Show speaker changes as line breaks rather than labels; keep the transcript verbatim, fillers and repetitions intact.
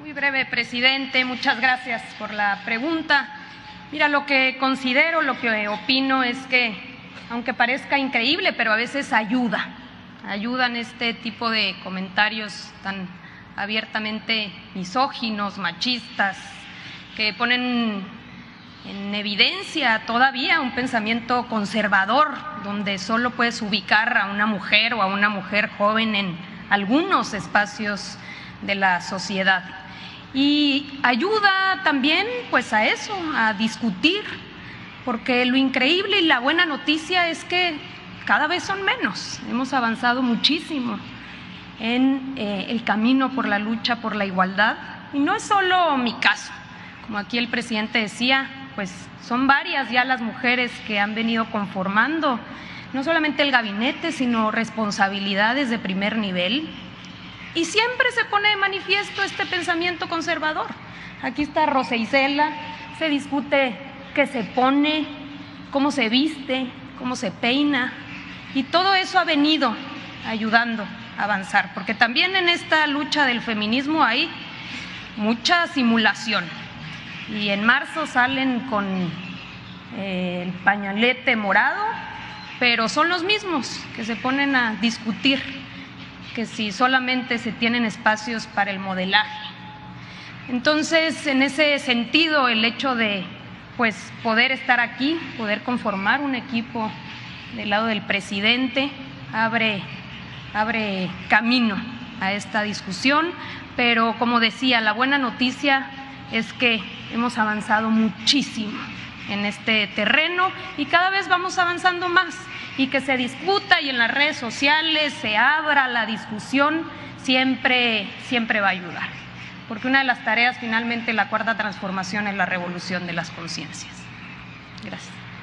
Muy breve, presidente. Muchas gracias por la pregunta. Mira, lo que considero, lo que opino es que, aunque parezca increíble, pero a veces ayuda, ayudan este tipo de comentarios tan abiertamente misóginos, machistas, que ponen en evidencia todavía un pensamiento conservador, donde solo puedes ubicar a una mujer o a una mujer joven en algunos espacios de la sociedad. Y ayuda también pues a eso, a discutir, porque lo increíble y la buena noticia es que cada vez son menos. Hemos avanzado muchísimo en eh, el camino por la lucha por la igualdad, y no es solo mi caso. Como aquí el presidente decía, pues son varias ya las mujeres que han venido conformando no solamente el gabinete, sino responsabilidades de primer nivel. Y siempre se pone de manifiesto este pensamiento conservador. Aquí está Rosa Isela, se discute qué se pone, cómo se viste, cómo se peina, y todo eso ha venido ayudando a avanzar, porque también en esta lucha del feminismo hay mucha simulación. Y en marzo salen con eh, el pañalete morado, pero son los mismos que se ponen a discutir que si solamente se tienen espacios para el modelaje. Entonces, en ese sentido, el hecho de pues poder estar aquí, poder conformar un equipo del lado del presidente, abre, abre camino a esta discusión, pero como decía, la buena noticia es que hemos avanzado muchísimo en este terreno y cada vez vamos avanzando más, y que se discuta y en las redes sociales se abra la discusión siempre, siempre va a ayudar, porque una de las tareas finalmente la cuarta transformación es la revolución de las conciencias. Gracias.